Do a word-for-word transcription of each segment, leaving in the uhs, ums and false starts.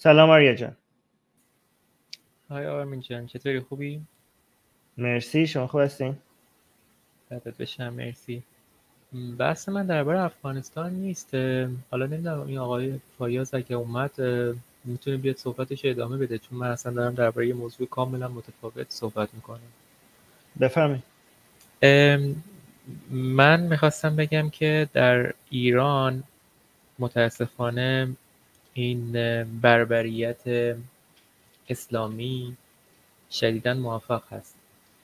سلام آریا جان. های آرمین جان، چطوری؟ خوبی؟ مرسی، شما خوب هستین؟ بدت بشم، مرسی. بحث من درباره افغانستان نیست. حالا نمیدونم این آقای فایاز اگه اومد میتونه بیاد صحبتش ادامه بده، چون من اصلا دارم درباره یه موضوع کاملا متفاوت صحبت میکنم. بفرمایید. من میخواستم بگم که در ایران متاسفانه این بربریت اسلامی شدیداً موفق هست.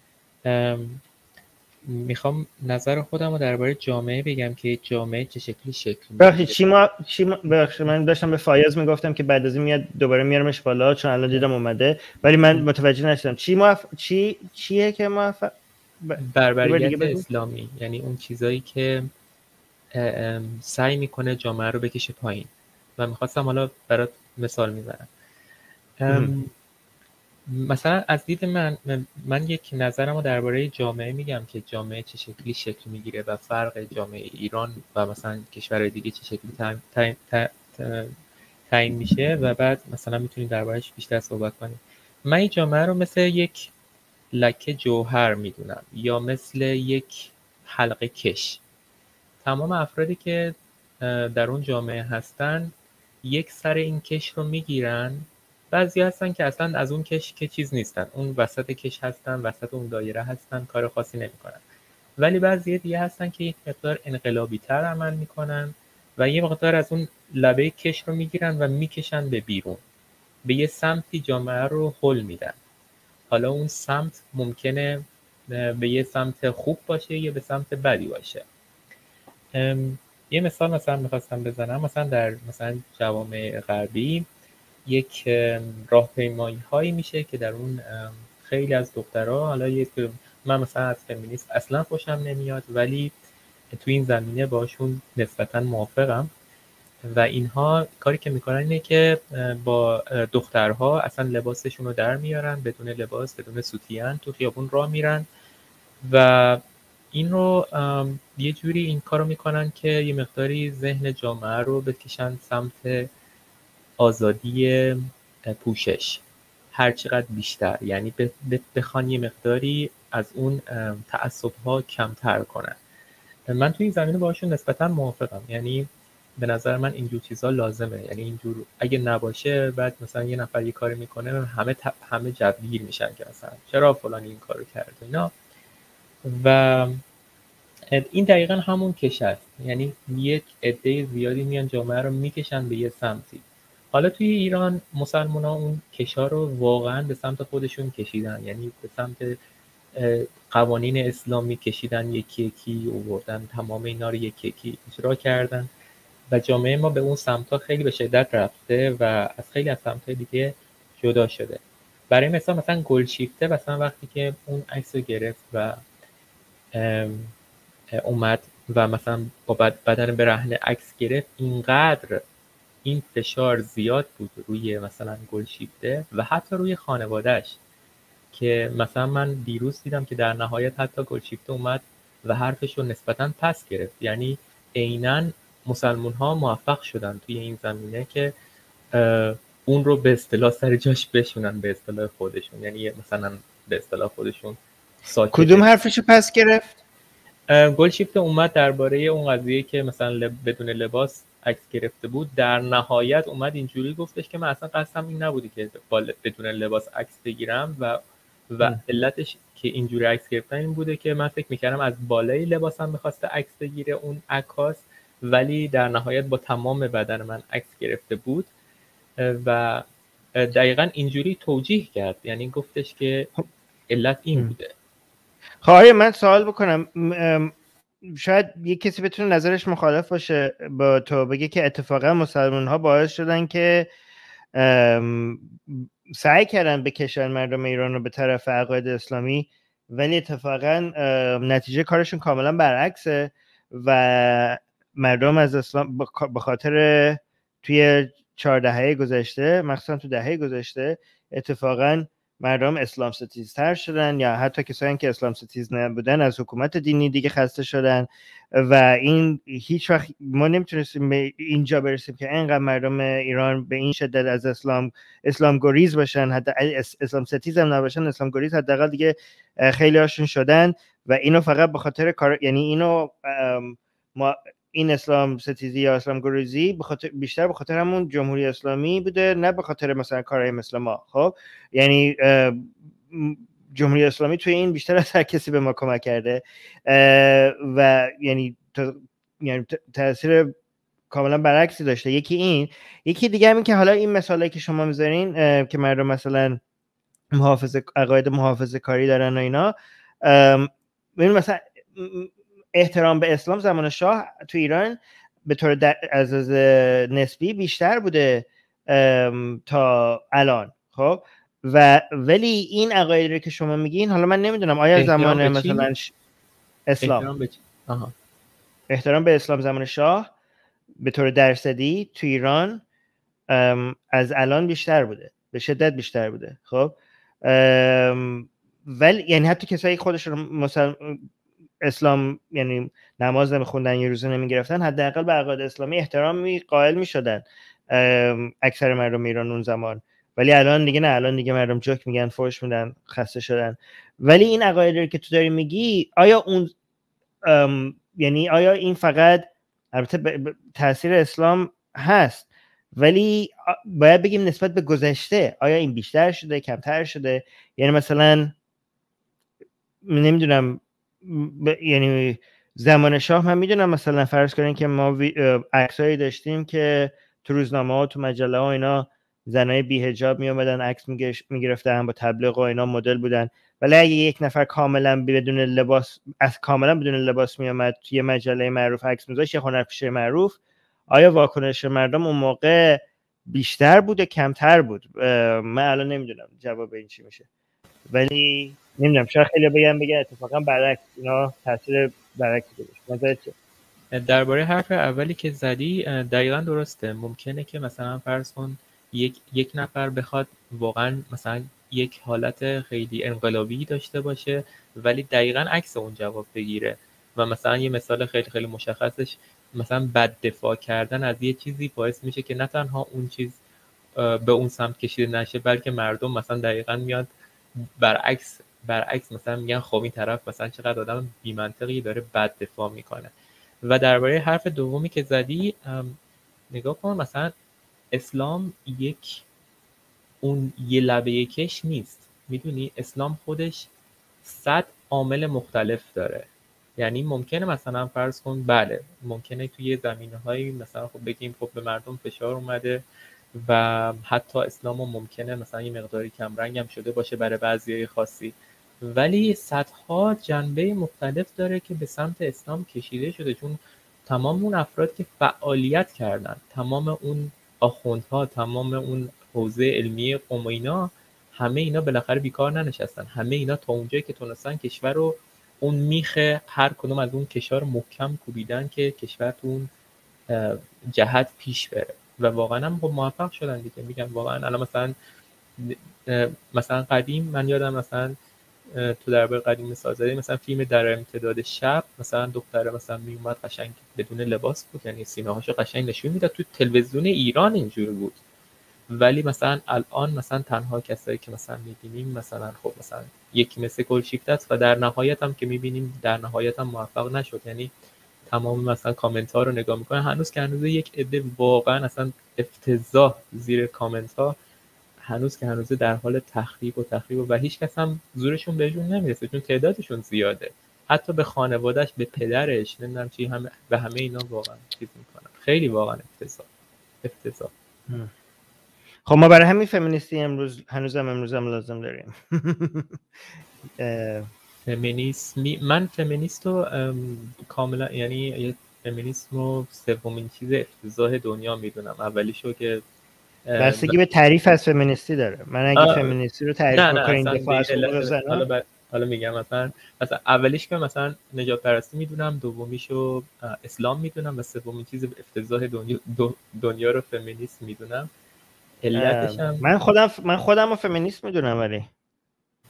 میخوام نظر خودم رو درباره جامعه بگم که جامعه چه شکلی شکل ببخشید چی ما چی ما ببخشید من داشتم به فایاز میگفتم که بعد از این میاد دوباره میارمش بالا چون الان دیدم اومده، ولی من متوجه نشدم چی موف... چی چیه که موفق ب... بربریت اسلامی، یعنی اون چیزایی که سعی میکنه جامعه رو بکشه پایین. و میخواستم حالا برات مثال میزنم. مثلا از دید من من یک نظرم رو درباره جامعه میگم که جامعه چه شکلی شکل میگیره و فرق جامعه ایران و مثلا کشور دیگه چه شکلی تعیین تعیین میشه و بعد مثلا میتونیم دربارهش بیشتر صحبت کنیم. من این جامعه رو مثل یک لکه جوهر میدونم یا مثل یک حلقه کش. تمام افرادی که در اون جامعه هستن یک سر این کش رو میگیرن. بعضی هستن که اصلا از اون کش که چیز نیستن، اون وسط کش هستن، وسط اون دایره هستن، کار خاصی نمیکنن. ولی بعضی دیگه هستن که یک مقدار انقلابی تر عمل میکنن و یه مقدار از اون لبه کش رو میگیرن و میکشن به بیرون، به یه سمتی جامعه رو هل میدن. حالا اون سمت ممکنه به یه سمت خوب باشه یا به سمت بدی باشه. یه مثال مثلا میخواستم بزنم، مثلا در مثلا جوامع غربی یک راهپیمایی هایی میشه که در اون خیلی از دخترها، حالا یک من مثلا از فمینیست اصلا خوشم نمیاد ولی تو این زمینه باشون نسبتا موافقم و اینها کاری که میکنن اینه که با دخترها اصلا لباسشون رو در میارن، بدون لباس بدون سوتین تو خیابون راه میرن و این رو یه جوری این کارو میکنن که یه مقداری ذهن جامعه رو بکشن سمت آزادی پوشش هر چقدر بیشتر، یعنی بخوان یه مقداری از اون تعصب‌ها کمتر کنن. من توی این زمینه باهاشون نسبتا موافقم، یعنی به نظر من اینجور چیزا لازمه. یعنی اینجور اگه نباشه بعد مثلا یه نفر یه کاری میکنه همه همه جوگیر میشن که مثلا چرا فلان این کارو کرد اینا. و این دقیقا همون کش است، یعنی یک عده زیادی میان جامعه رو میکشن به یه سمتی. حالا توی ایران مسلمان ها اون کشا رو واقعا به سمت خودشون کشیدن، یعنی به سمت قوانین اسلامی کشیدن، یکی یکی آوردن، تمام اینا رو یکی یکی اجرا کردن و جامعه ما به اون سمت‌ها خیلی به شدت رفته و از خیلی از سمت‌های دیگه جدا شده. برای مثال مثلا گلشیفته مثلا وقتی که اون عکس رو گرفت و اومد و مثلا با بدن برهنه عکس گرفت، اینقدر این فشار زیاد بود روی مثلا گلشیفته و حتی روی خانوادهش که مثلا من دیروز دیدم که در نهایت حتی گلشیفته اومد و حرفش رو نسبتاً پس گرفت. یعنی عیناً مسلمون ها موفق شدن توی این زمینه که اون رو به اصطلاح سر جاش بشونن به اصطلاح خودشون، یعنی مثلا به اصطلاح خودشون ساکت. کدوم حرفشو پس گرفت؟ گلشیفته اومد درباره اون قضیه که مثلا لب بدون لباس عکس گرفته بود، در نهایت اومد اینجوری گفتش که من اصلا قصدم این نبودی که بدون لباس عکس بگیرم و و علتش که اینجوری عکس گرفتن این بوده که من فکر میکردم از بالای لباسم میخواسته عکس بگیره اون عکاس، ولی در نهایت با تمام بدن من عکس گرفته بود و دقیقاً اینجوری توجیه کرد، یعنی گفتش که علت این بوده. خواهی من سوال بکنم، شاید یک کسی بتونه نظرش مخالف باشه با تو، بگه که اتفاقا مسلمان ها باعث شدن که سعی کردن بکشن مردم ایران رو به طرف عقاید اسلامی، ولی اتفاقا نتیجه کارشون کاملا برعکسه و مردم از اسلام به خاطر توی چهار دهه گذشته، مخصوصا تو دهه گذشته، اتفاقا مردم اسلام ستیزتر شدن یا حتی کسایی که اسلام ستیز نبودن از حکومت دینی دیگه خسته شدن و این هیچ وقت ما نمیتونستیم به اینجا برسیم که اینقدر مردم ایران به این شدت از اسلام اسلام گریز باشن، حتی اسلام ستیز هم نباشن، اسلام گریز حداقل دیگه خیلی هاشون شدن و اینو فقط به خاطر کار، یعنی اینو ما این اسلام ستیزی یا اسلام گریزی بخاطر بیشتر به خاطر همون جمهوری اسلامی بوده، نه به خاطر مثلا کارهای مثل ما. خب یعنی جمهوری اسلامی توی این بیشتر از هر کسی به ما کمک کرده و یعنی یعنی تاثیر کاملا برعکسی داشته. یکی این، یکی دیگه همین که حالا این مثالی که شما میذارین که مردم مثلا محافظه عقاید محافظه کاری دارن و اینا، ببین مثلا احترام به اسلام زمان شاه تو ایران به طور از نسبی بیشتر بوده تا الان. خب و ولی این عقایدی رو که شما میگین، حالا من نمیدونم آیا زمان مثلا ش... اسلام احترام به... آها. احترام به اسلام زمان شاه به طور درصدی تو ایران از الان بیشتر بوده، به شدت بیشتر بوده. خب ولی یعنی حتی کسایی خودشون مثلا اسلام یعنی نماز نمیخوندن یا روزه نمیگرفتن، حداقل به عقاید اسلامی احترامی قائل میشدن اکثر مردم ایران اون زمان. ولی الان دیگه نه، الان دیگه مردم جوک میگن، فوش میدن، خسته شدن. ولی این عقایدی که تو داری میگی، آیا اون یعنی آیا این فقط، البته ب... تاثیر اسلام هست، ولی باید بگیم نسبت به گذشته آیا این بیشتر شده کمتر شده؟ یعنی مثلا نمیدونم ب... یعنی زمان شاه من میدونم مثلا فرض کنین که ما وی... عکسایی داشتیم که تو روزنامه ها تو مجله ها اینا زنای بی حجاب می اومدن عکس میگرفتن با تبلیغ و اینا مدل بودن. ولی اگه یک نفر کاملا بدون لباس از کاملا بدون لباس می اومد توی مجله معروف عکس میذاشت، یه هنرپیشه معروف، آیا واکنش مردم اون موقع بیشتر بود یا کمتر بود؟ من الان نمیدونم جواب این چی میشه، ولی نمیدونم شاید خیلی بگم بگن اتفاقا برعکس اینا تاثیر برعکسی داشت. نظرت چیه؟ درباره حرف اولی که زدی دقیقاً درسته. ممکنه که مثلا فرض کن یک یک نفر بخواد واقعا مثلا یک حالت خیلی انقلابی داشته باشه ولی دقیقاً عکس اون جواب بگیره و مثلا یه مثال خیلی خیلی مشخصش مثلا بد دفاع کردن از یه چیزی باعث میشه که نه تنها اون چیز به اون سمت کشیده نشه، بلکه مردم مثلا دقیقاً میاد برعکس برعکس مثلا میگن خب این طرف مثلا چقدر آدم بی منطقی داره بد دفاع میکنه. و درباره حرف دومی که زدی نگاه کن، مثلا اسلام یک اون یه لبه یکش نیست، میدونی اسلام خودش صد عامل مختلف داره. یعنی ممکنه مثلا فرض کن بله ممکنه توی زمینه‌هایی مثلا خب بگیم خب به مردم فشار اومده و حتی اسلام هم ممکنه مثلا یه مقداری کمرنگ هم شده باشه برای بعضیای خاصی، ولی صدها جنبه مختلف داره که به سمت اسلام کشیده شده، چون تمام اون افراد که فعالیت کردن، تمام اون آخوندها، تمام اون حوزه علمی قوم و اینا، همه اینا بالاخره بیکار ننشستن، همه اینا تا اونجایی که تونستن کشور رو اون میخه هر کدوم از اون کشور محکم کوبیدن که کشور تو اون جهت پیش بره و واقعا هم خب موفق شدن دیگه. میگم واقعا الان مثلا مثلا قدیم من یادم مثلا تو درباره قدیم مثال زدی، مثلا فیلم در امتداد شب مثلا دختره مثلا میومد قشنگ بدون لباس بود، یعنی سینه هاشو قشنگ نشون میداد، تو تلویزیون ایران اینجوری بود. ولی مثلا الان مثلا تنها کسایی که مثلا میبینیم مثلا خب مثلا یکی مثل گلشیفته است و در نهایت هم که میبینیم در نهایت هم موفق نشد. یعنی تمام مثلا کامنت ها رو نگاه میکنه هنوز که هنوز یک عده واقعا اصلا افتضاح زیر کامنت ها هنوز که هنوز در حال تخریب و تخریب و هیچ کس هم زورشون بهشون نمیرسه چون تعدادشون زیاده، حتی به خانوادهش، به پدرش، نمیدونم چی، همه به همه اینا واقعا چیز میکنن. خیلی واقعا افتضاح افتضاح. خب ما برای همین فمینیستی امروز هنوزم امروز هم لازم داریم. فمینیسمی من فمینیستو کاملا یعنی یه فمینیسمو سومین چیز افتضاح دنیا میدونم. اولیشو که بستگی به تعریف از فمینیستی داره. من اگه آه. فمینیستی رو تعریف بکنیم دفاع از حقوق زنان، حالا ب... حالا میگم مثلا مثلا اولیش که مثلا نجات پرستی میدونم، دومیشو اسلام میدونم و سومین چیز افتضاح دنیا دنیا رو فمینیسم میدونم. علتش هم من خودم من خودم رو فمینیست میدونم ولی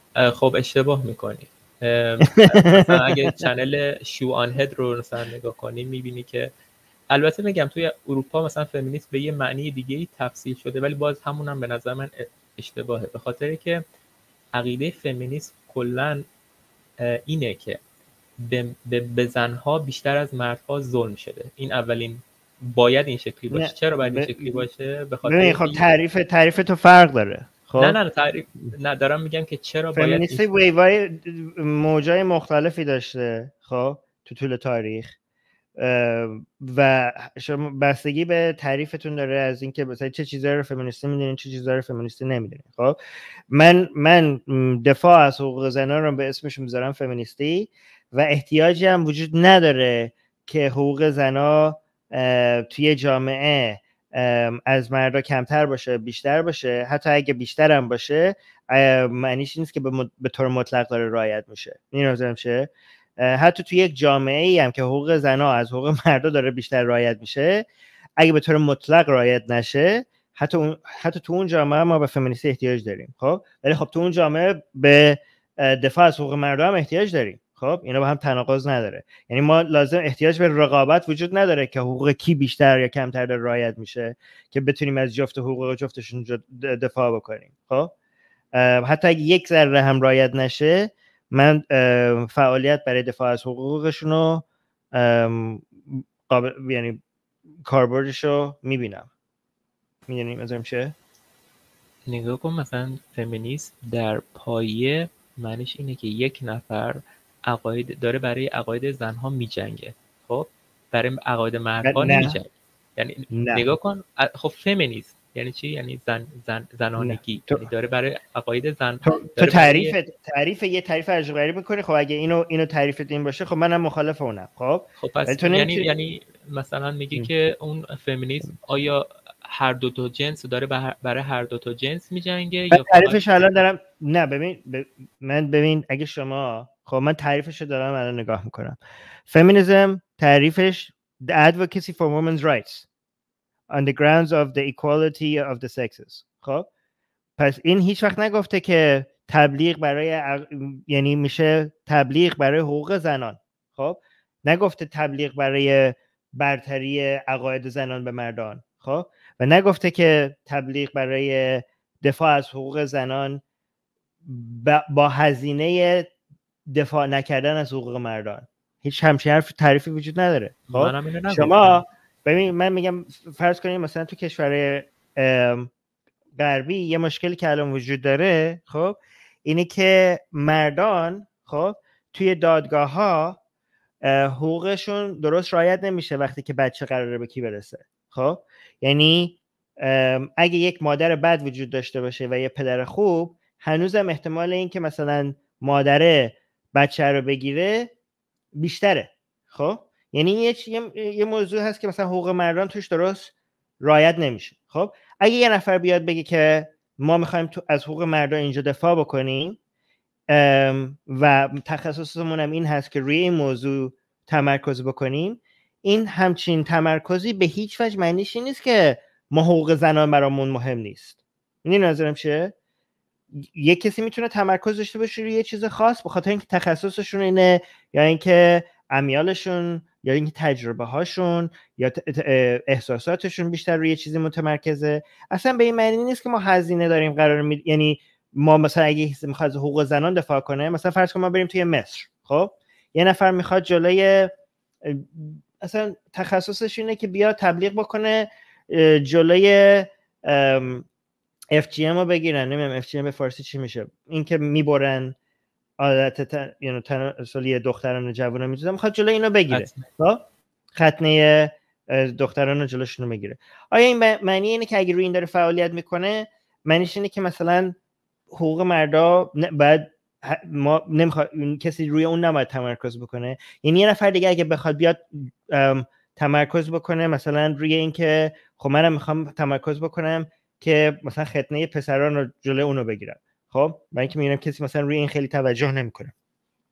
خب اشتباه میکنی. مثلا اگه چنل شو آن هد رو مثلا نگاه کنی میبینی که البته میگم توی اروپا مثلا فمینیسم به یه معنی دیگه ای تفسیر شده، ولی باز همونم به نظر من اشتباهه، به خاطر که عقیده فمینیسم کلا اینه که به, به, به زنها بیشتر از مردها ظلم شده. این اولین باید این شکلی باشه. چرا باید این شکلی باشه؟ به خاطر خب تعریف تعریف تو فرق داره. خب نه نه تعریف نه دارم میگم که چرا باید فمینیسم ویوای موجای مختلفی داشته خب تو طول تاریخ و شما بستگی به تعریفتون داره از اینکه مثلا چه چیزایی رو فمینیستی میدونین چه چیزایی رو فمینیستی نمیدونین. خب من من دفاع از حقوق زنان رو به اسمش میذارم فمینیستی و احتیاجی هم وجود نداره که حقوق زنا توی جامعه از مردا کمتر باشه بیشتر باشه. حتی اگه بیشتر هم باشه معنیش نیست که به طور مطلق داره رعایت میشه. می‌دونم چه؟ حتی توی یک جامعه ای هم که حقوق زنا از حقوق مردا داره بیشتر رعایت میشه، اگه به طور مطلق رعایت نشه حتی اون حتی تو اون جامعه ما به فمینیستی احتیاج داریم. خب ولی خب تو اون جامعه به دفاع از حقوق مردا هم احتیاج داریم. خب اینا با هم تناقض نداره. یعنی ما لازم احتیاج به رقابت وجود نداره که حقوق کی بیشتر یا کمتر داره رعایت میشه که بتونیم از جفت حقوق جفتشون دفاع بکنیم. خب حتی اگه یک ذره هم رعایت نشه من فعالیت برای دفاع از حقوقشون رو قابل یعنی کاربردش رو میبینم. میدونیم ازم چه؟ نگاه کن مثلا فمینیسم در پایه معنیش اینه که یک نفر عقاید داره برای عقاید زنها میجنگه، خب برای عقاید مردها نمیجنگه. یعنی نه. نگاه کن خب فمینیسم یعنی چی؟ یعنی زن زن زنانگی، یعنی داره برای عقاید زن. تو, تو تعریف برای... تعریف یه تعریف عجیب غریب میکنی. خب اگه اینو اینو تعریفت این باشه خب منم مخالف اونم. خب خب پس تو یعنی نمیتونی... یعنی مثلا میگی م. که اون فمینیسم آیا هر دو تا جنس داره برای هر دو تا جنس میجنگه یا تعریفش الان دارم؟ نه ببین ب... من ببین اگه شما خب من تعریفش رو دارم الان نگاه میکنم. فمینیسم تعریفش the advocacy for women's rights on the grounds of the equality of the sexes. خب پس این هیچ وقت نگفته که تبلیغ برای ع... یعنی میشه تبلیغ برای حقوق زنان. خب نگفته تبلیغ برای برتری عقاید زنان به مردان. خب و نگفته که تبلیغ برای دفاع از حقوق زنان با هزینه دفاع نکردن از حقوق مردان. هیچ همچین حرف تعریفی وجود نداره. خب شما ببین من میگم فرض کنید مثلا تو کشور غربی یه مشکلی که الان وجود داره خب اینه که مردان خب توی دادگاه ها حقوقشون درست رعایت نمیشه وقتی که بچه قراره به کی برسه. خب یعنی اگه یک مادر بد وجود داشته باشه و یه پدر خوب، هنوزم احتمال این که مثلا مادره بچه رو بگیره بیشتره. خب یعنی یه, یه یه موضوع هست که مثلا حقوق مردان توش درست رعایت نمیشه. خب اگه یه نفر بیاد بگه که ما میخوایم تو از حقوق مردان اینجا دفاع بکنیم و تخصصمون هم این هست که روی این موضوع تمرکز بکنیم، این همچین تمرکزی به هیچ وجه معنیش این نیست که ما حقوق زنان برامون مهم نیست. این نظرم چیه؟ یه کسی میتونه تمرکز داشته باشه روی یه چیز خاص به خاطر اینکه تخصصشون اینه یا اینکه امیالشون یا اینکه تجربه هاشون یا احساساتشون بیشتر روی یه چیزی متمرکزه. اصلا به این معنی نیست که ما هزینه داریم قرار می... یعنی ما مثلا اگه میخواد حقوق زنان دفاع کنه، مثلا فرض کن ما بریم توی مصر، خب یه نفر میخواد جلوی اصلا تخصصش اینه که بیاد تبلیغ بکنه جلوی اف جی ام رو بگیرن. نمیدونم اف جی ام به فارسی چی میشه، این که میبرن عادت تن... یعنی تناسلی دختران و جوانان میذارن، میخواد جلوی اینو بگیره. خب ختنه دختران رو جلوشون رو بگیره. آیا این معنی اینه که اگه روی این داره فعالیت میکنه معنیش اینه که مثلا حقوق مردا بعد ما نمیخواد کسی روی اون نباید تمرکز بکنه؟ یعنی یه نفر دیگه اگه بخواد بیاد تمرکز بکنه مثلا روی این که خب منم میخوام تمرکز بکنم که مثلا ختنه پسران رو جلوی اونو بگیرم، خب من اینکه میبینم کسی مثلا روی این خیلی توجه نمیکنه.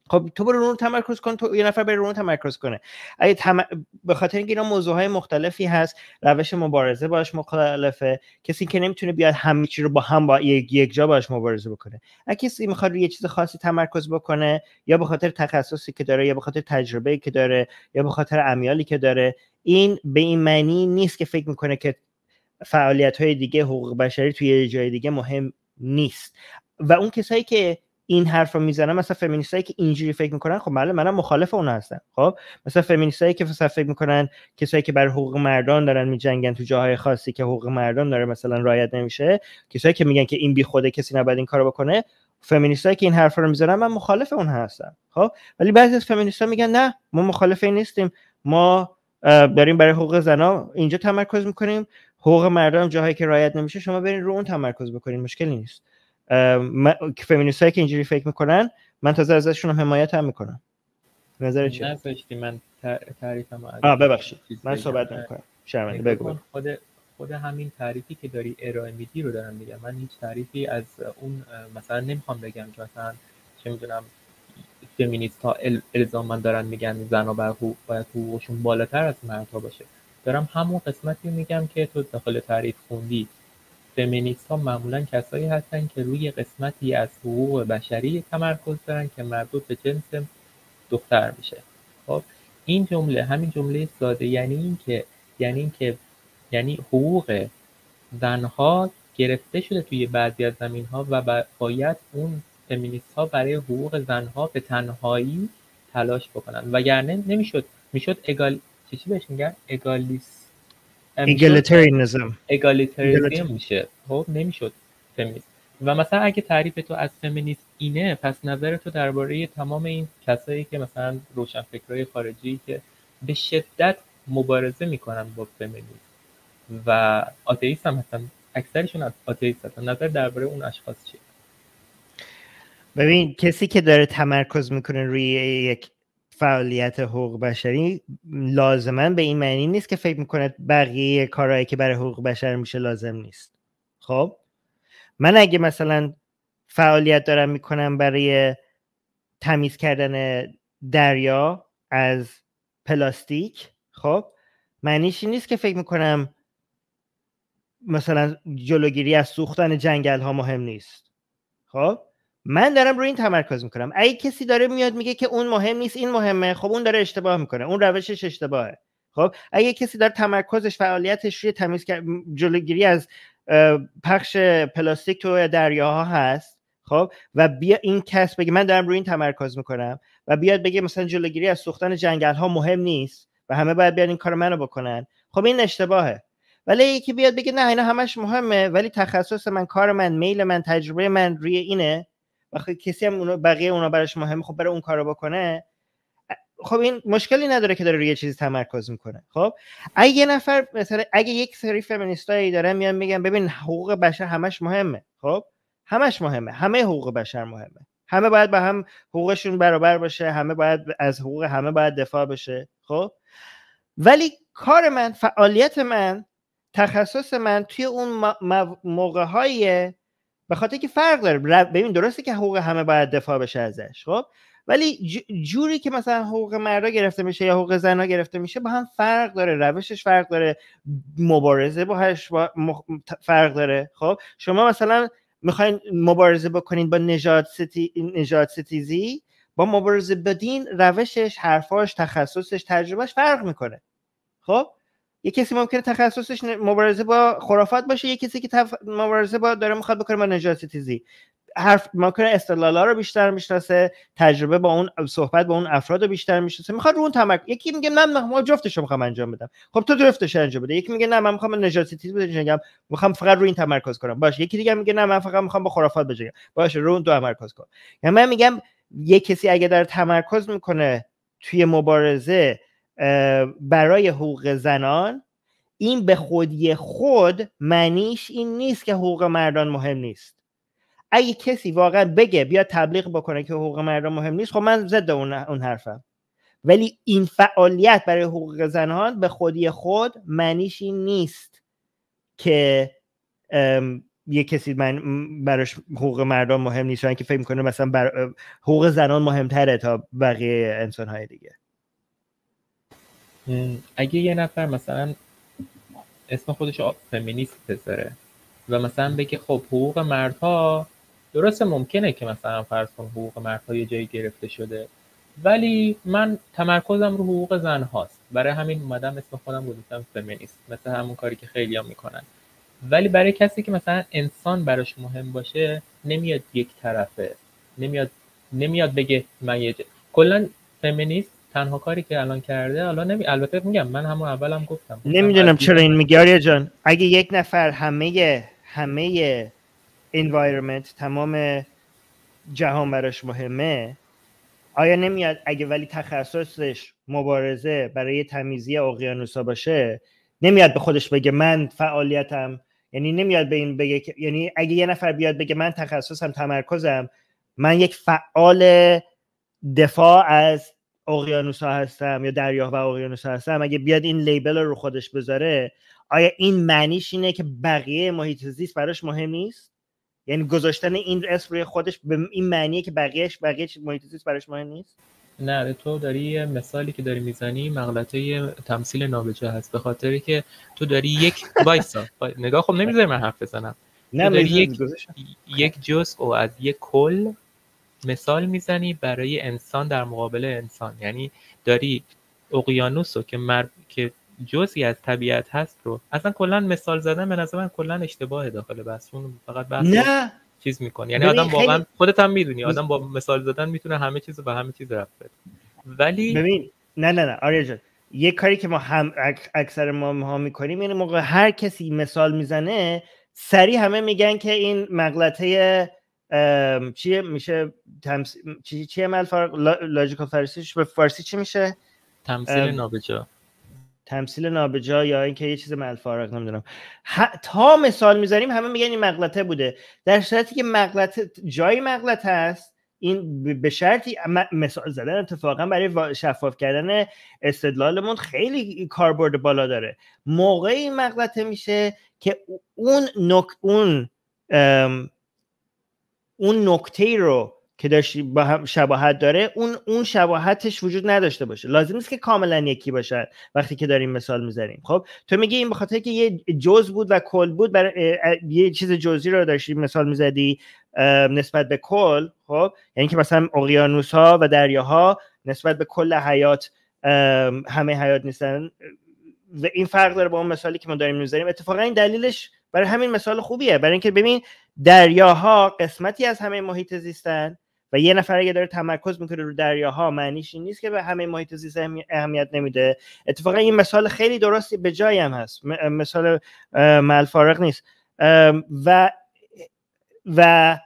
خب تو برو رو تمرکز کن، تو یه نفر بره رو تمرکز کنه. اگه تم... به خاطر اینکه اینا موضوعهای مختلفی هست، روش مبارزه باش مختلفه، کسی که نمیتونه بیاد همه چی رو با هم با یک یک جا باش مبارزه بکنه. اگه کسی میخواد روی یه چیز خاصی تمرکز بکنه، یا به خاطر تخصصی که داره، یا به خاطر تجربه‌ای که داره، یا به خاطر امیالی که داره، این به این معنی نیست که فکر میکنه که فعالیت‌های دیگه حقوق بشری توی یه جای دیگه مهم نیست. و اون کسایی که این حرف رو میزنن، مثلا فمینیستایی که اینجوری فکر میکنن، خب معلومه منم مخالف اون هستم. خب مثلا فمینیستایی که مثلا فکر میکنن کسایی که برای حقوق مردان دارن میجنگن تو جاهای خاصی که حقوق مردان داره مثلا رعایت نمیشه، کسایی که میگن که این بی خوده کسی نباید این کارو بکنه، فمینیستایی که این حرف رو میزنن من مخالف اون هستم. خب ولی بعضی از فمینیستا میگن نه، ما مخالف این نیستیم، ما داریم برای حقوق زنا اینجا تمرکز میکنیم، حقوق مردم جاهایی که رعایت نمیشه شما برین رو اون تمرکز بکنین، مشکلی نیست. فمینیستایی که اینجوری فکر میکنن من تازه ازشون هم حمایت هم میکنم. نظر چیه؟ نذاشتی من تعریفم رو آه ببخشید من صحبت نمیکنم، شرمنده. بگو. خود خود همین تعریفی که داری ارائه میدی رو دارم میگم. من هیچ تعریفی از اون مثلا نمیخوام بگم که مثلا چه میدونم فمینیست ها الزاما دارن میگن زن‌ها باید حقوق باید حقوقشون بالاتر از مردها باشه. دارم همون قسمتی میگم که تو داخل تعریف خوندی. فمینیست ها معمولا کسایی هستن که روی قسمتی از حقوق بشری تمرکز دارن که مربوط به جنس دختر میشه. خب این جمله، همین جمله ساده یعنی این که یعنی این که یعنی حقوق زنها گرفته شده توی بعضی از زمین‌ها و باید اون فمینیست ها برای حقوق زنها به تنهایی تلاش بکنن، وگرنه نمیشد میشد اگال چی چی بهش میگن اگالیس اگالیتریانیسم اگالیتریانیسم میشه. خب نمیشد فمینیست. و مثلا اگه تعریف تو از فمینیست اینه، پس نظر تو درباره تمام این کسایی که مثلا روشنفکرای خارجی که به شدت مبارزه میکنن با فمینیسم و آتئیست هم هستن، اکثرشون آتئیست هستن، نظر درباره اون اشخاص چیه؟ ببین کسی که داره تمرکز میکنه روی یک فعالیت حقوق بشری لازما به این معنی نیست که فکر میکنه بقیه کارهایی که برای حقوق بشر میشه لازم نیست. خب من اگه مثلا فعالیت دارم میکنم برای تمیز کردن دریا از پلاستیک، خب معنیش این نیست که فکر میکنم مثلا جلوگیری از سوختن جنگل ها مهم نیست. خب من دارم روی این تمرکز میکنم. اگه کسی داره میاد میگه که اون مهم نیست این مهمه، خب اون داره اشتباه میکنه، اون روشش اشتباهه. خب اگه کسی داره تمرکزش فعالیتش روی تمیز جلوگیری از پخش پلاستیک تو دریاها هست، خب و بیا این کس بگه من دارم روی این تمرکز میکنم و بیاد بگه مثلا جلوگیری از سوختن جنگل ها مهم نیست و همه باید بیان این کارو منو بکنن، خب این اشتباهه. ولی یکی بیاد بگه نه اینا همش مهمه ولی تخصص من، کار من، میل من، تجربه من روی اینه و خب کسی هم اونو بقیه اونا براش مهمه، خب برای اون کارو بکنه، خب این مشکلی نداره که داره روی یه چیزی تمرکز میکنه. خب اگه یه نفر مثلا اگه یک سری فمینیستایی دارن میان میگن ببین حقوق بشر همش مهمه، خب همش مهمه، همه حقوق بشر مهمه، همه باید با هم حقوقشون برابر باشه، همه باید از حقوق همه باید دفاع بشه، خب ولی کار من، فعالیت من، تخصص من توی اون موقع‌های به خاطر که فرق داره. ببین درسته که حقوق همه باید دفاع بشه ازش، خب ولی جوری که مثلا حقوق مردا گرفته میشه یا حقوق زنها گرفته میشه با هم فرق داره، روشش فرق داره، مبارزه باهاش با فرق داره. خب شما مثلا میخواین مبارزه بکنین با نژاد ستی... نژاد ستیزی، با مبارزه بدین روشش، حرفاش، تخصصش، تجربهش فرق میکنه. خب یه کسی ممکنه تخصصش مبارزه با خرافات باشه، یه کسی که تف... مبارزه با داره میخواد بکنه با نژاد ستیزی، حرف ممکنه استدلالا رو بیشتر میشناسه، تجربه با اون صحبت با اون افراد رو بیشتر میشناسه، میخواد رو اون تمرکز. یکی میگه نه من ما جفتش رو میخوام انجام بدم، خب تو جفتش انجام بده. یکی میگه نه من میخوام نژاد ستیزی بجنگم، میخوام فقط روی این تمرکز کنم، باشه. یکی دیگه میگه نه من فقط میخوام با خرافات بجنگم، باشه رو اون دو تمرکز کن. یعنی من میگم یه کسی اگه داره تمرکز میکنه توی مبارزه برای حقوق زنان، این به خودی خود معنیش این نیست که حقوق مردان مهم نیست. اگه کسی واقعا بگه بیا تبلیغ بکنه که حقوق مردان مهم نیست، خب من ضد اون اون حرفم. ولی این فعالیت برای حقوق زنان به خودی خود معنیش این نیست که یه کسی من براش حقوق مردم مهم نیست و اینکه فکر میکنه مثلا بر حقوق زنان مهمتره تا بقیه انسان‌های دیگه. اگه یه نفر مثلا اسم خودش فمینیست بذاره و مثلا بگه خب حقوق مردها درسته، ممکنه که مثلا فرض کن حقوق مردها یه جایی گرفته شده، ولی من تمرکزم رو حقوق زن هاست، برای همین اومدم اسم خودم گذاشتم فمینیست، مثل همون کاری که خیلی‌ها میکنن. ولی برای کسی که مثلا انسان براش مهم باشه نمیاد یک طرفه، نمیاد نمیاد بگه من یه ج... کلا فمینیست تنها کاری که الان کرده، الان نمی البته میگم من همون اولم گفتم نمیدونم چرا این میگی آریا جان. اگه یک نفر همه همه environment تمام جهان براش مهمه، آیا نمیاد اگه ولی تخصصش مبارزه برای تمیزی اقیانوسا باشه، نمیاد به خودش بگه من فعالیتم، یعنی نمیاد به این بگه که، یعنی اگه یه نفر بیاد بگه من تخصصم تمرکزم من یک فعال دفاع از اقیانوسا هستم یا دریاها و اقیانوسا هستم، اگه بیاد این لیبل رو خودش بذاره، آیا این معنیش اینه که بقیه محیط زیست براش مهم نیست؟ یعنی گذاشتن این اسم روی خودش به این معنیه که بقیهش بقیه محیط زیست براش مهم نیست؟ نه، تو داری مثالی که داری میزنی مغلطه تمثیل نابجا هست، به خاطری که تو داری یک وایسا نگاه، خب نمیذاری من حرف بزنم. نه، داری یک یک جزء و از یک کل مثال میزنی برای انسان در مقابل انسان، یعنی داری اقیانوس رو که مر... که جزئی از طبیعت هست رو اصلا کلا مثال زدن به نظر من کلا اشتباهه داخل بحث، اون فقط بحث نه چیز میکنه. یعنی آدم واقعا خیلی... خودت هم میدونی آدم با مثال زدن میتونه همه چیزو به همه چیز رفت بده. ولی ببین نه نه نه آریا جان، یه کاری که ما هم اکثر ما ما میکنیم اینه موقع هر کسی مثال میزنه سریع همه میگن که این مغلطه چیه میشه تمس... چی چیه مال فرق لاجیکال فارسیش به فارسی چی میشه؟ تمثیل نابجا. تمثیل نابجا یا اینکه یه چیز مال فارق نمیدونم. ح... تا مثال میذاریم همه میگن این مغلطه بوده، در صورتی که مغلطه جای مغلطه است این به شرطی مثال زدن اتفاقا برای شفاف کردن استدلالمون خیلی کاربرد بالا داره. موقعی این مغلطه میشه که اون نک... اون ام... اون نکته رو که داشتی با هم شباهت داره اون اون شباهتش وجود نداشته باشه. لازم نیست که کاملا یکی باشن وقتی که داریم مثال میزنیم. خب تو میگی این به خاطر که یه جزء بود و کل بود، برای یه چیز جزئی رو داشتی مثال میزدی نسبت به کل، خب یعنی که مثلا اقیانوس‌ها و دریاها نسبت به کل حیات همه حیات نیستن و این فرق داره با اون مثالی که ما داریم میزنیم. اتفاقا این دلیلش برای همین مثال خوبیه، برای اینکه ببین دریاها قسمتی از همه محیط زیستن و یه نفر اگه داره تمرکز میکنه رو دریاها معنیش این نیست که به همه محیط زیست اهمیت نمیده. اتفاقا این مثال خیلی درستی به جایی هم هست، مثال مال فارق نیست. و و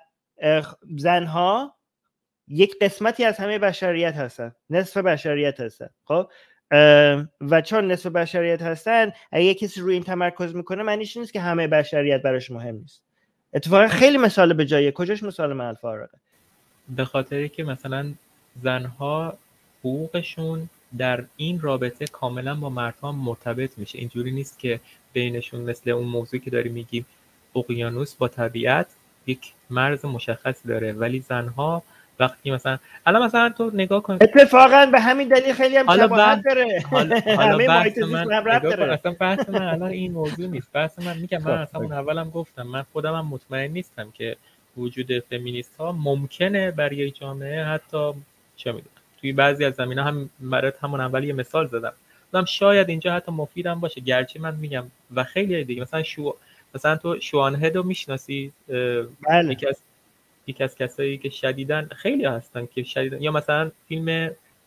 زنها یک قسمتی از همه بشریت هستن، نصف بشریت هستن. خب و چون نصف بشریت هستن اگه کسی روی این تمرکز میکنه معنیش نیست که همه بشریت براش مهم نیست. اتفاقا خیلی مثال به جایه. کجاش مثال مال فارقه؟ به خاطری که مثلا زنها حقوقشون در این رابطه کاملا با مردها مرتبط میشه، اینجوری نیست که بینشون مثل اون موضوعی که داری میگی اقیانوس با طبیعت یک مرز مشخص داره، ولی زنها وقتی مثلا الان مثلا تو نگاه کن اتفاقا به همین دلیل خیلی هم شباهت بعد... داره. حالا, حالا همه بحث محیط من ربط داره. اصلا بحث من الان این موضوع نیست. بحث من میگم من اصلا اون اولم گفتم من خودم هم مطمئن نیستم که وجود فمینیست ها ممکنه برای جامعه، حتی چه میدونم توی بعضی از زمینه هم برات همون اول یه مثال زدم گفتم شاید اینجا حتی مفیدم باشه، گرچه من میگم و خیلی دیگه مثلا شو مثلا تو شوان هدو میشناسی؟ بله. یکی از یکی از کسایی که شدیدن خیلی هستن که شدیدن، یا مثلا فیلم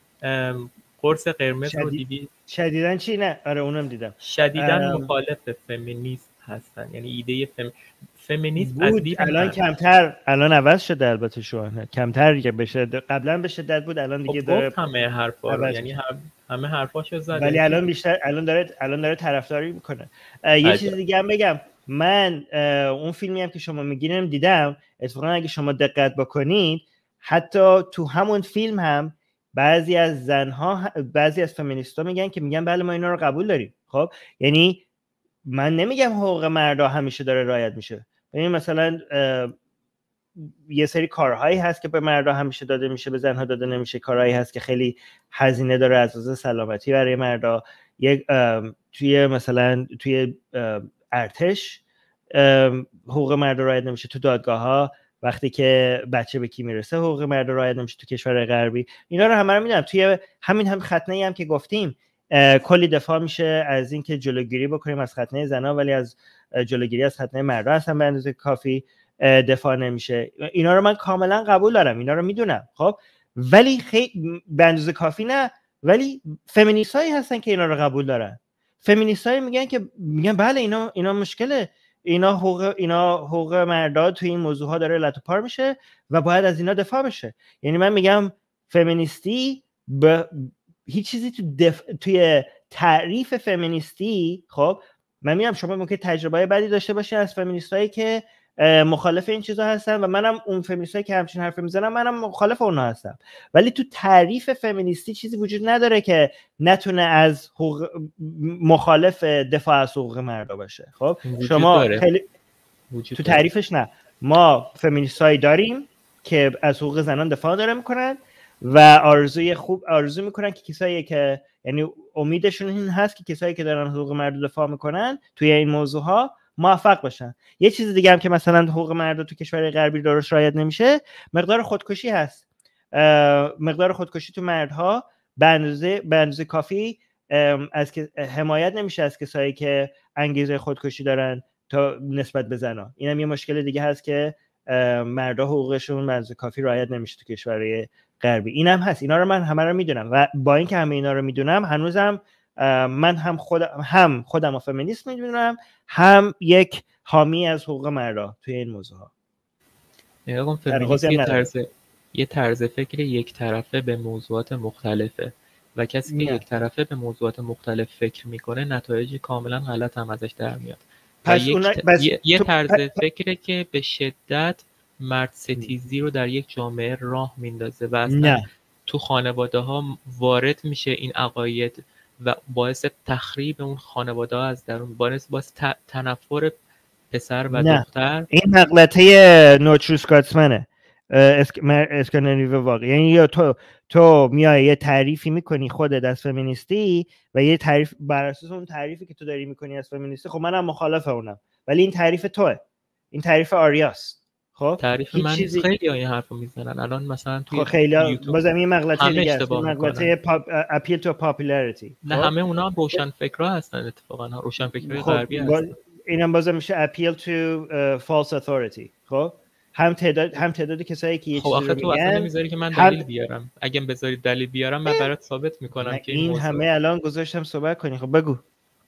قرص قرمز شدید... رو دیدی؟ شدیدن چی؟ نه آره اونم دیدم. شدیدن ام... مخالف فمینیست هستن، یعنی ایده فم... فمینیست از دید الان من... کمتر الان عوض شده البته شوانه کمتر که بشه قبلا به شدت بود الان دیگه خب داره همه حرفا رو یعنی هم... همه حرفاشو زد، ولی الان بیشتر الان داره الان داره طرفداری میکنه. یه چیز دیگه هم بگم، من اون فیلمی هم که شما میگین دیدم، اتفاقا اگه شما دقت بکنید حتی تو همون فیلم هم بعضی از زنها بعضی از فمینیستا میگن که میگن بله ما اینا رو قبول داریم. خب یعنی من نمیگم حقوق مردا همیشه داره رعایت میشه، یعنی مثلا یه سری کارهایی هست که به مردا همیشه داده میشه، به زنها داده نمیشه. کارهایی هست که خیلی هزینه داره از لحاظ سلامتی برای مردا. یک توی مثلا توی ارتش حقوق مردا رعایت نمیشه، تو دادگاه ها وقتی که بچه به کی میرسه حقوق مردا رعایت نمیشه تو کشور غربی. اینا رو همه رو میدونم. توی همین هم ختنه‌ای هم که گفتیم کلی دفاع میشه از اینکه جلوگیری بکنیم از ختنه زنا، ولی از جلوگیری از ختنه مردا اصلا به اندازه کافی دفاع نمیشه. اینا رو من کاملا قبول دارم، اینا رو میدونم. خب ولی خیلی به اندازه کافی نه. ولی فمینیستایی هستن که اینا رو قبول دارن. فمینیستایی میگن که میگن بله اینا اینا مشکله، اینا حقوق اینا حقوق مردا توی این موضوع ها داره لط و پار میشه و باید از اینا دفاع بشه. یعنی من میگم فمینیستی به هیچ چیزی تو دف... توی تعریف فمینیستی، خب من میگم شما ممکن تجربه بدی داشته باشه از فمینیستایی که مخالف این چیزا هستن و منم اون فمینیستایی که همچین حرف میزنم منم مخالف اونها هستم. ولی تو تعریف فمینیستی چیزی وجود نداره که نتونه از حقوق مخالف دفاع از حقوق مردا باشه. خب شما خیلی تو تعریفش نه. ما فمینیستایی داریم که از حقوق زنان دفاع داره میکنن و آرزوی خوب آرزو میکنن که کسایی که یعنی امیدشون این هست که کسایی که دارن حقوق مرد دفاع میکنن توی این موضوع ها موفق باشن. یه چیز دیگه هم که مثلا حقوق مرد تو کشور غربی درست رعایت نمیشه، مقدار خودکشی هست. مقدار خودکشی تو مردها به اندازه به اندازه کافی از که حمایت نمیشه از کسایی که انگیزه خودکشی دارن تا نسبت به زنا. اینم یه مشکل دیگه هست که مردا حقوقشون به اندازه کافی رعایت نمیشه تو کشورهای غربی. اینم هست. اینا رو من همه رو میدونم و با اینکه همه اینا رو میدونم هنوزم من هم خودم هم خودم فمینیست میدونم، هم یک حامی از حقوق مردا توی این موضوع ها. نگاه کن فمینیست یه طرز یه طرز فکر یک طرفه به موضوعات مختلفه و کسی که یک طرفه به موضوعات مختلف فکر میکنه نتایج کاملا غلط هم ازش در میاد. پس یک ت... بس... یه, یه طرز فکره که به شدت مرد ستیزی رو در یک جامعه راه میندازه و اصلا تو خانواده ها وارد میشه این عقاید و باعث تخریب اون خانواده ها از درون، باعث باعث تنفر پسر و نه. دختر. این مغلطه نوتروسکاتسمنه اسک... اسکاندیناوی واقعی. یعنی یا تو تو میای یه تعریفی میکنی خودت از فمینیستی و یه تعریف بر اساس اون تعریفی که تو داری میکنی از فمینیستی، خب منم مخالف اونم، ولی این تعریف توئه، این تعریف آریاست. خب تعریف من چیزی... خیلی این حرفو میزنن الان مثلا توی خب خیلی بازم این مغلطه دیگه است، مغلطه اپیل تو پاپولاریتی. نه همه اونا هم روشن فکرا هستن اتفاقا، روشن فکرای غربی هستن. با... اینم بازم میشه اپیل تو فالس اتوریتی. خب هم تعداد هم تعداد کسایی که یه خب آخه تو اصلا نمیذاری که من دلیل هم... بیارم. اگه بذاری دلیل بیارم من برات ثابت میکنم که این موضوع... همه الان گذاشتم صحبت کنی. خب بگو.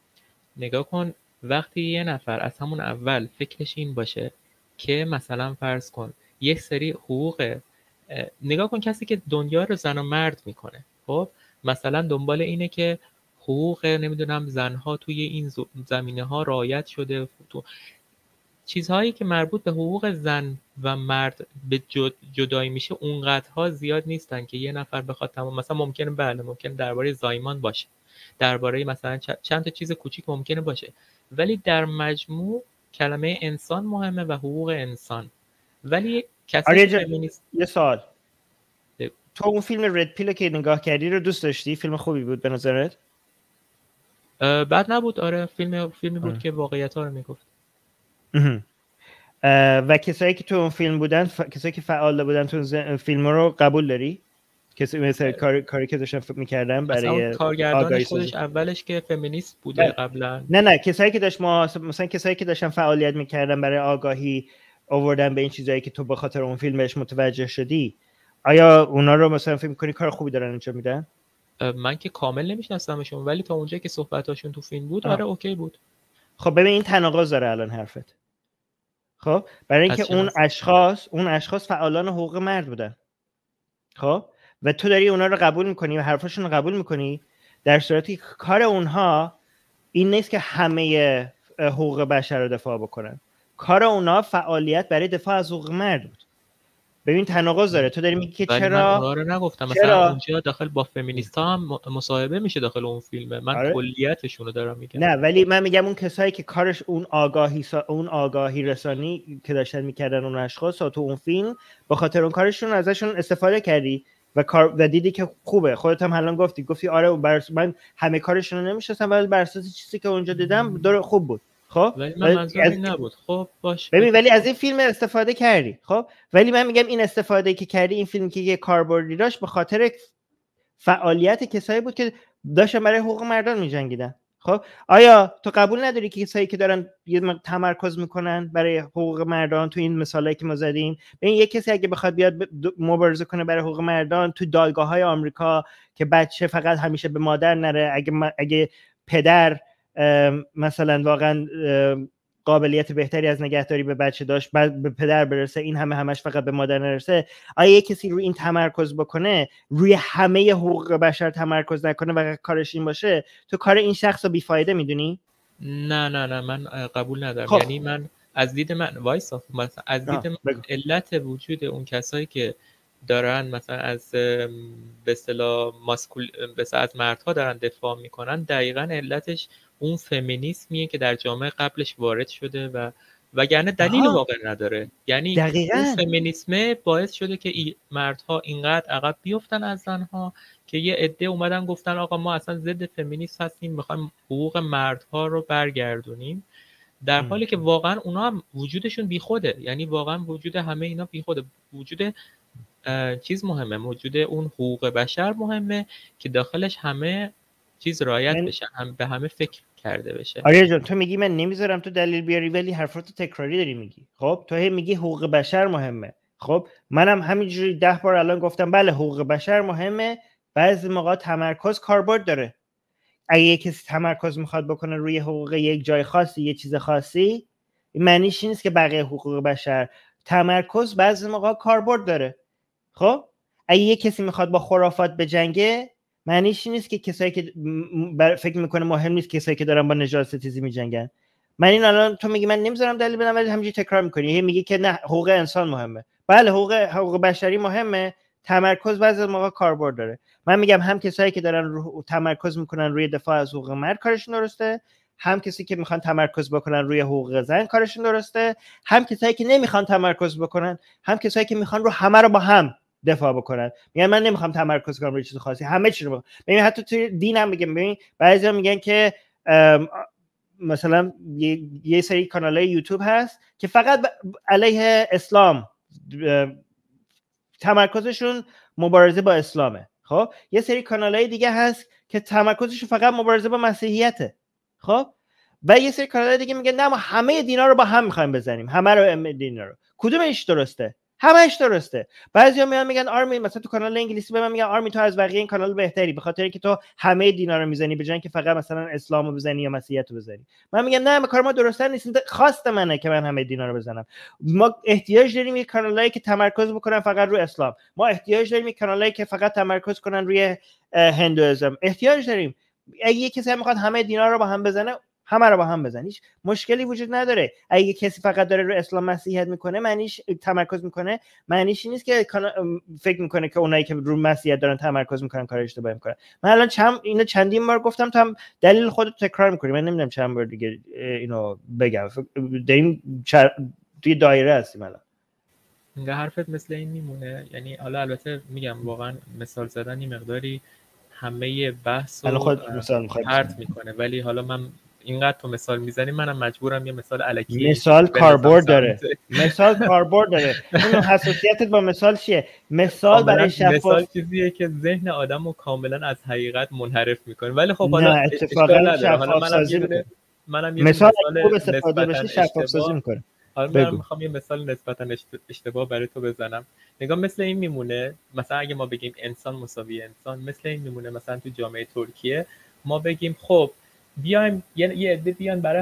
نگاه کن وقتی یه نفر از همون اول فکرش این باشه که مثلا فرض کن یک سری حقوق، نگاه کن کسی که دنیا رو زن و مرد میکنه، خب مثلا دنبال اینه که حقوق نمیدونم زنها توی این زمینه ها رعایت شده، تو چیزهایی که مربوط به حقوق زن و مرد به جدایی میشه اونقدرها زیاد نیستن که یه نفر بخواد تمام. مثلا ممکنه بله ممکنه درباره زایمان باشه، درباره مثلا چند تا چیز کوچیک ممکنه باشه، ولی در مجموع کلمه انسان مهمه و حقوق انسان. ولی کسی که فمینیست... یه سوال، تو اون فیلم رد پیل که نگاه کردی رو دوست داشتی؟ فیلم خوبی بود به نظرت؟ بد نبود. آره فیلم فیلمی بود آه. که واقعیت‌ها رو میگفت. و کسایی که تو اون فیلم بودن ف... کسایی که فعال بودن تو اون فیلم رو قبول داری؟ کسی مثلا کاری کاری که داشتن فکر می‌کردن برای کارگردانش خودش اولش که فمینیست بوده بله. قبلا نه نه کسایی که داشت ما مثلا کسایی که داشتن فعالیت می‌کردن برای آگاهی آوردن به این چیزایی که تو به خاطر اون فیلم بهش متوجه شدی، آیا اونا رو مثلا فکر می‌کنی کار خوبی دارن انجام میدن؟ من که کامل نمی‌شناسمشون ولی تا اونجایی که صحبتاشون تو فیلم بود آره اوکی بود. خب ببین این تناقض داره الان حرفت. خب برای اینکه اون اشخاص اون اشخاص فعالان حقوق مرد بودن، خب و تو داری اونا رو قبول میکنی و حرفاشون رو قبول میکنی، در صورتی که کار اونها این نیست که همه حقوق بشر رو دفاع بکنن. کار اونها فعالیت برای دفاع از حقوق مرد بود ببین تناقض داره. تو داری میگی که ولی من چرا اونا رو نگفتم، چرا مثلا اونجا داخل با فمینیستا هم م- مصاحبه میشه داخل اون فیلمه، من آره کلیتشون رو دارم میگم. نه، ولی من میگم اون کسایی که کارش اون آگاهی سا... اون آگاهی رسانی که داشتن میکردن اون اشخاص و تو اون فیلم به خاطر اون کارشون ازشون استفاده کردی و کار و دیدی که خوبه. خودت هم الان گفتی گفتی آره بر... من همه کارشون رو نمیشناسم ولی بر اساس چیزی که اونجا دیدم دور خوب بود. خب ولی من منظورم این نبود. خب باش ببین ولی از این فیلم استفاده کردی. خب ولی من میگم این استفاده که کردی این فیلم که یه کاربردی داشت به خاطر فعالیت کسایی بود که داشتن برای حقوق مردان می‌جنگیدن. خب آیا تو قبول نداری که کسایی که دارن یه تمرکز میکنن برای حقوق مردان تو این مثالایی که ما زدیم، ببین یه کسی اگه بخواد بیاد مبارزه کنه برای حقوق مردان تو دادگاه‌های آمریکا که بچه فقط همیشه به مادر نره، اگه اگه پدر مثلا واقعا قابلیت بهتری از نگهداری به بچه داشت بعد به پدر برسه، این همه همش فقط به مادر نرسه، آیا یه کسی روی این تمرکز بکنه، روی همه حقوق بشر تمرکز نکنه و کارش این باشه، تو کار این شخص رو بیفایده میدونی؟ نه نه نه من قبول ندارم. خب. یعنی من از دید من وایسا مثلا از دید من بگو. علت وجود اون کسایی که دارن مثلا از به اصطلاح ماسکول مثلا از مردها دارن دفاع میکنن، دقیقاً علتش اون فمینیسمیه که در جامعه قبلش وارد شده و وگرنه دلیل آها. واقع نداره. یعنی دقیقاً. اون فمینیسمه باعث شده که ای مردها اینقدر عقب بیفتن از زنها که یه عده اومدن گفتن آقا ما اصلا ضد فمینیسم هستیم، میخوایم حقوق مردها رو برگردونیم، در حالی که واقعا اونا هم وجودشون بیخوده. یعنی واقعا وجود همه اینا بیخوده. وجود چیز مهمه، وجود اون حقوق بشر مهمه که داخلش همه چیز رعایت من... بشه، هم به همه فکر کرده بشه. آره جان تو میگی من نمیذارم تو دلیل بیاری ولی حرفاتو تکراری داری میگی. خب تو هی میگی حقوق بشر مهمه. خب منم همینجوری ده بار الان گفتم بله حقوق بشر مهمه، بعضی موقع تمرکز کاربرد داره. اگه یک کسی تمرکز میخواد بکنه روی حقوق یک جای خاصی، یه چیز خاصی، معنیش این نیست که بقیه حقوق بشر تمرکز بعضی موقع کاربرد داره. خب اگه یک کسی میخواد با خرافات بجنگه، معنیش این نیست که کسایی که فکر میکنه مهم نیست کسایی که دارن با نژاد ستیزی میجنگن. من این الان تو میگی من نمیذارم دلیل بدم ولی همینجوری تکرار میکنی، هی میگی که نه حقوق انسان مهمه. بله حقوق حقوق بشری مهمه، تمرکز بعضی موقع کاربرد داره. من میگم هم کسایی که دارن رو تمرکز میکنن روی دفاع از حقوق مرد کارشون درسته، هم کسی که میخوان تمرکز بکنن روی حقوق زن کارشون درسته، هم کسایی که نمیخوان تمرکز بکنن، هم کسایی که میخوان رو همه رو با هم دفاع بکنن. میگن من نمیخوام تمرکز کنم روی چیز خاصی، همه چی رو. ببین حتی تو دین هم میگم، ببین بعضیا میگن که مثلا یه, یه سری کانالای یوتیوب هست که فقط علیه اسلام تمرکزشون مبارزه با اسلامه. خب یه سری کانالای دیگه هست که تمرکزشون فقط مبارزه با مسیحیته. خب و یه سری کانالای دیگه میگن نه ما همه دینا رو با هم میخوایم بزنیم، همه رو دینا رو. کدومش درسته؟ همش درسته. بعضیا میان میگن آرمین، مثلا تو کانال انگلیسی به من میگن آرمین تو از بقیه این کانال بهتری به خاطر اینکه تو همه دینا رو میزنی به جای اینکه فقط مثلا اسلامو بزنی یا مسیحیت رو بزنی. من میگم نه کار ما درسته نیست، خواست منه که من همه دینا رو بزنم. ما احتیاج داریم یک کانالایی که تمرکز بکنن فقط روی اسلام، ما احتیاج داریم یک کانالایی که فقط تمرکز کنن روی هندوئیسم، احتیاج داریم. اگه کسی میخواد همه دینا رو با هم بزنه همه رو با هم بزن، هیچ مشکلی وجود نداره. اگه کسی فقط داره رو اسلام مسیحیت میکنه معنیش تمرکز میکنه، معنیش نیست که فکر میکنه که اونایی که رو مسیحیت دارن تمرکز میکنن کار اشتباهی میکنن. من الان چند اینو چندین بار گفتم تا هم دلیل خودت تکرار میکنی، من نمیدونم چند بار دیگه اینو بگم. داریم چر... توی دایره هستیم الان. اینجا حرفت مثل این میمونه. یعنی حالا البته میگم واقعا مثال زدن این مقداری همه بحث رو پرت میکنه، ولی حالا من اینقدر تو مثال میزنی منم مجبورم یه مثال الکی مثال کاربرد داره. مثال کاربرد داره. اون حساسیتت با مثال چیه؟ مثال برای شفاف مثال چیزیه که ذهن آدمو کاملا از حقیقت منحرف میکنه. ولی خب حالا نه اتفاقا شفاف سازی میکنه. منم یه مثال خوب استفاده بشه شفاف سازی میکنه. حالا من میخوام یه مثال نسبتا اشتباه برای تو بزنم. نگاه مثل این میمونه، مثلا اگه ما بگیم انسان مساوی انسان، مثل این میمونه مثلا تو جامعه ترکیه ما بگیم خب بیایم یه یه عده بیان برای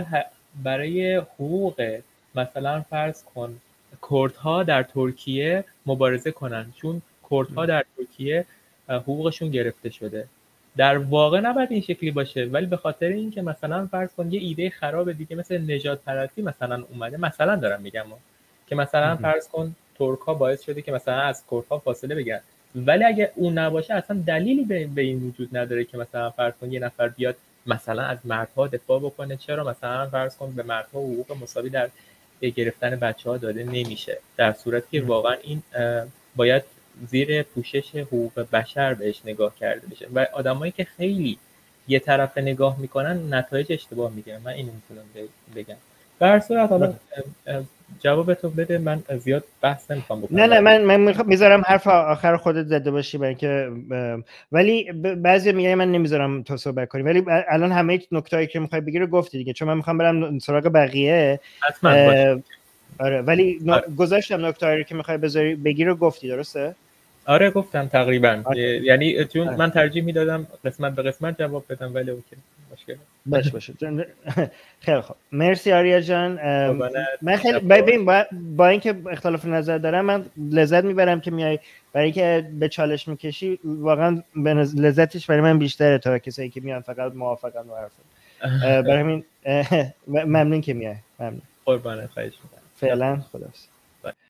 برای حقوق مثلا فرض کن کردها در ترکیه مبارزه کنن، چون کردها در ترکیه حقوقشون گرفته شده. در واقع نباید این شکلی باشه، ولی به خاطر اینکه مثلا فرض کن یه ایده خراب دیگه مثل نژاد پرستی مثلا اومده، مثلا دارم میگم که مثلا فرض کن ترک‌ها باعث شده که مثلا از کردها فاصله بگیرن. ولی اگه اون نباشه اصلا دلیلی به, به این وجود نداره که مثلا فرض کن یه نفر بیاد مثلا از مردها دفاع بکنه. چرا مثلا فرض کن به مردها حقوق مساوی در گرفتن بچه‌ها داده نمیشه، در صورتی که واقعا این باید زیر پوشش حقوق بشر بهش نگاه کرده بشه و آدمایی که خیلی یه طرف نگاه میکنن نتایج اشتباه میگیرن. من اینو میتونم بگم. به هر صورت حالا جواب تو بده، من زیاد بحث نمیخوام بکنم. نه نه من من میذارم حرف آخر خودت زده باشی، برای اینکه ولی بعضی میگن من نمیذارم تو صحبت کنی، ولی الان همه نکتهایی که میخوای بگی رو گفتی دیگه، چون من میخوام برم سراغ بقیه. حتما باشه. آره ولی آره. گذاشتم نکتهایی که میخوای بذاری بگی رو گفتی، درسته؟ آره گفتم تقریبا. آره. یعنی چون من ترجیح میدادم قسمت به قسمت جواب بدم، ولی اوکی مشکل باشه باشه. خیلی خوب، مرسی آریا جان. من خیلی ببین با, با اینکه اختلاف نظر دارم من لذت میبرم که میای، برای اینکه به چالش میکشی واقعا لذتش برای من بیشتره تا کسایی که میان فقط موافقن و حرفن. برای همین ممنون که میای. ممنون. قربانت، خواهش می‌کنم. فعلا خداحافظ.